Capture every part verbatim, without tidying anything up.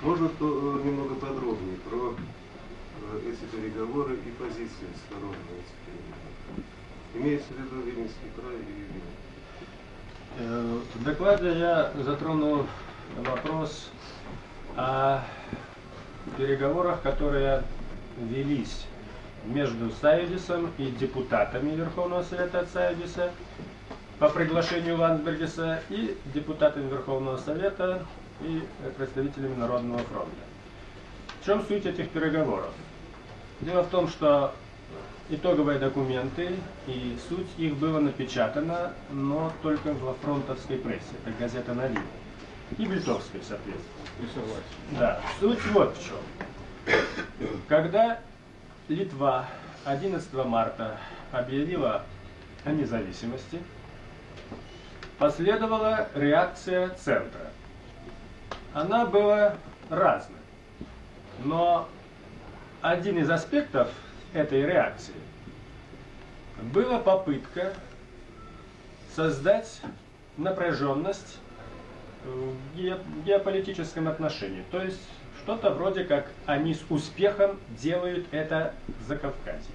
Можно то, немного подробнее про э, эти переговоры и позиции сторон на этих переговорах? Имеется в виду Виленский край и Вильнюс? В докладе я затронул вопрос о переговорах, которые велись между Сайдисом и депутатами Верховного Совета Сайдиса по приглашению Ландсбергиса и депутатами Верховного Совета и представителями Народного фронта. В чем суть этих переговоров? Дело в том, что итоговые документы и суть их было напечатано, но только во фронтовской прессе, это газета «Новины», и в литовской, соответственно. Да, суть вот в чем. Когда Литва одиннадцатого марта объявила о независимости, последовала реакция центра. Она была разной, но один из аспектов этой реакции была попытка создать напряженность в геополитическом отношении. То есть что-то вроде как они с успехом делают это в Закавказье.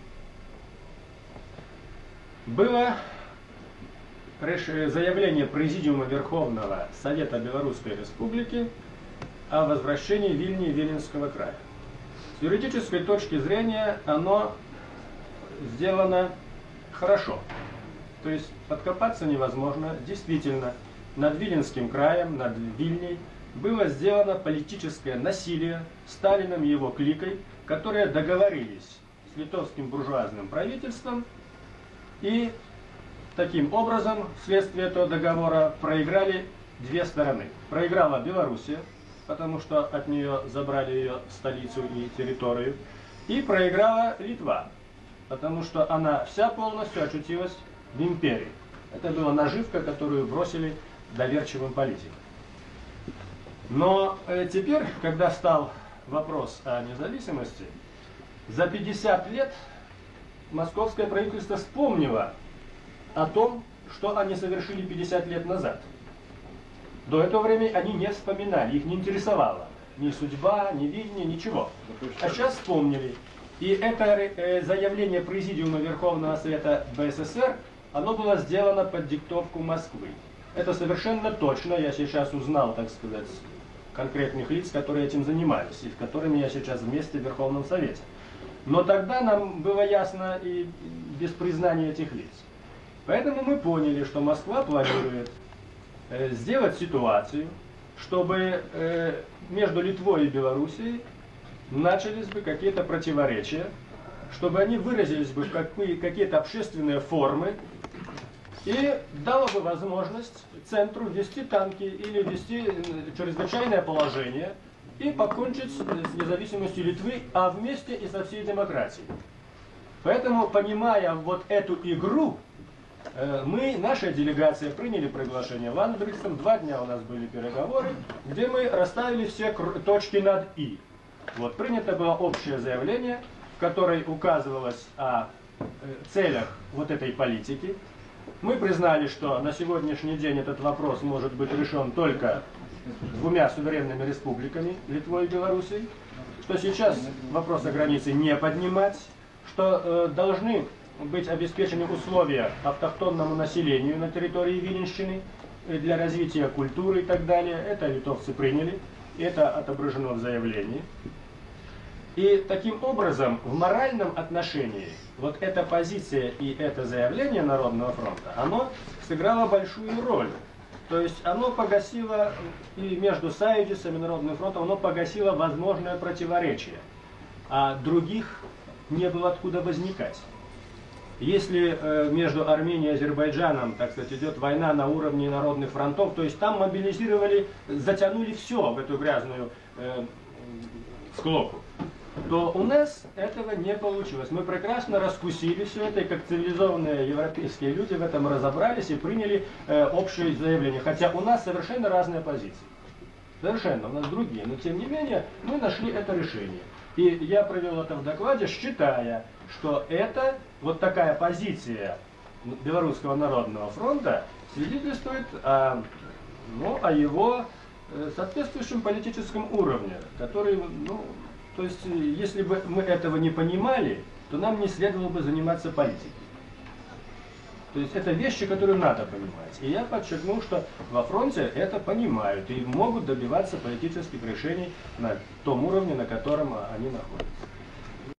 Было заявление Президиума Верховного Совета Белорусской Республики о возвращении Вильни и Виленского края. С юридической точки зрения оно сделано хорошо. То есть подкопаться невозможно. Действительно, над Виленским краем, над Вильней было сделано политическое насилие Сталином и его кликой, которые договорились с литовским буржуазным правительством и таким образом, вследствие этого договора, проиграли две стороны. Проиграла Белоруссия, потому что от нее забрали ее столицу и территорию, и проиграла Литва, потому что она вся полностью очутилась в империи. Это была наживка, которую бросили доверчивым политикам. Но э, теперь, когда стал вопрос о независимости, за пятьдесят лет московское правительство вспомнило о том, что они совершили пятьдесят лет назад. До этого времени они не вспоминали, их не интересовало ни судьба, ни видение, ничего. А сейчас вспомнили. И это э, заявление Президиума Верховного Совета БССР, оно было сделано под диктовку Москвы. Это совершенно точно, я сейчас узнал, так сказать, конкретных лиц, которые этим занимались, и с которыми я сейчас вместе в Верховном Совете. Но тогда нам было ясно и без признания этих лиц. Поэтому мы поняли, что Москва планирует э, сделать ситуацию, чтобы э, между Литвой и Белоруссией начались бы какие-то противоречия, чтобы они выразились бы в какие-то общественные формы, и дало бы возможность центру ввести танки или ввести чрезвычайное положение и покончить с независимостью Литвы, а вместе и со всей демократией. Поэтому, понимая вот эту игру, мы, наша делегация, приняли приглашение Ландсбергисом. Два дня у нас были переговоры, где мы расставили все точки над «и». Вот, принято было общее заявление, в которой указывалось о целях вот этой политики. Мы признали, что на сегодняшний день этот вопрос может быть решен только двумя суверенными республиками, Литвой и Белоруссией, что сейчас вопрос о границе не поднимать, что э, должны быть обеспечены условия автохтонному населению на территории Виленщины для развития культуры и так далее. Это литовцы приняли, это отображено в заявлении. И таким образом, в моральном отношении, вот эта позиция и это заявление Народного фронта, оно сыграло большую роль. То есть оно погасило, и между Сайдисом и Народным фронтом, оно погасило возможное противоречие. А других не было откуда возникать. Если э, между Арменией и Азербайджаном, так сказать, идет война на уровне народных фронтов, то есть там мобилизировали, затянули все в эту грязную э, склоку, то у нас этого не получилось. Мы прекрасно раскусили все это, и как цивилизованные европейские люди в этом разобрались и приняли э, общее заявление. Хотя у нас совершенно разные позиции. Совершенно, у нас другие. Но тем не менее, мы нашли это решение. И я провел это в докладе, считая, что это вот такая позиция Белорусского народного фронта свидетельствует о, ну, о его э, соответствующем политическом уровне, который, ну, то есть, э, если бы мы этого не понимали, то нам не следовало бы заниматься политикой. То есть это вещи, которые надо понимать. И я подчеркнул, что во фронте это понимают и могут добиваться политических решений на том уровне, на котором они находятся.